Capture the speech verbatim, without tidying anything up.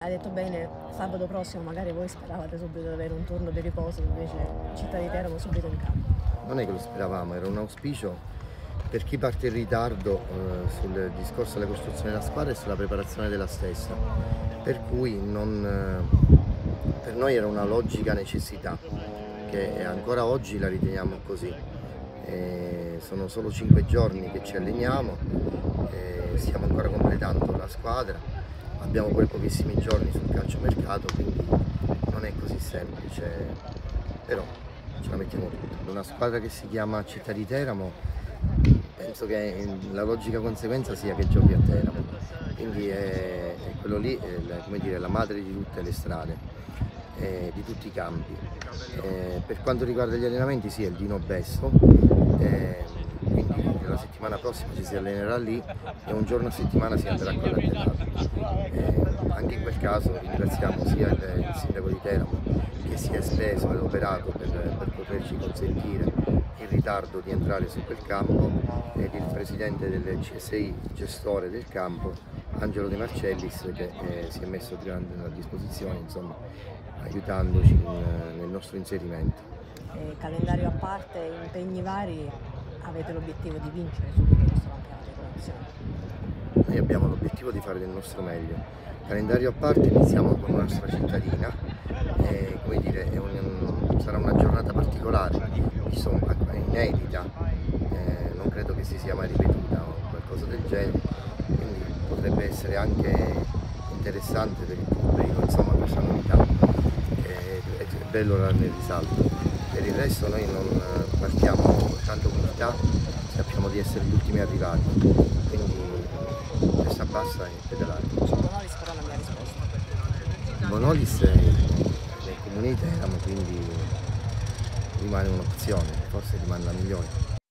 Hai detto bene, sabato prossimo magari voi speravate subito di avere un turno di riposo, invece Città di Teramo subito in campo. Non è che lo speravamo, era un auspicio per chi parte in ritardo eh, sul discorso della costruzione della squadra e sulla preparazione della stessa, per cui non, eh, per noi era una logica necessità, che ancora oggi la riteniamo così. Eh, sono solo cinque giorni che ci alleniamo, eh, stiamo ancora completando la squadra. Abbiamo pure pochissimi giorni sul calciomercato, quindi non è così semplice, però ce la mettiamo tutta. Una squadra che si chiama Città di Teramo, penso che la logica conseguenza sia che giochi a Teramo, quindi è, è quello lì, è la, come dire, la madre di tutte le strade, eh, di tutti i campi. Eh, per quanto riguarda gli allenamenti, sì, è il Dino Besso, eh, quindi la settimana prossima ci si allenerà lì e un giorno a settimana si andrà con l'allenato. Eh, anche in quel caso ringraziamo sia il, il sindaco di Teramo, che si è speso e operato per, per poterci consentire il ritardo di entrare su quel campo, ed il presidente del C S I, gestore del campo, Angelo De Marcellis, che eh, si è messo a disposizione, insomma, aiutandoci in, nel nostro inserimento. E calendario a parte, impegni vari, avete l'obiettivo di vincere subito questo campionato di promozione? Noi abbiamo l'obiettivo di fare del nostro meglio. Calendario a parte, iniziamo con la nostra cittadina, e, come dire, è un, sarà una giornata particolare, insomma, inedita, eh, non credo che si sia mai ripetuta o qualcosa del genere, quindi potrebbe essere anche interessante per il pubblico, insomma, questa novità, è, è bello darne il risalto. Per il resto noi non partiamo con tanta umiltà, sappiamo di essere gli ultimi arrivati, quindi questa basta e pedalare. Bonolis però non mi ha risposto. Bonolis è nel comune di Teramo, quindi rimane un'opzione, forse rimane la migliore.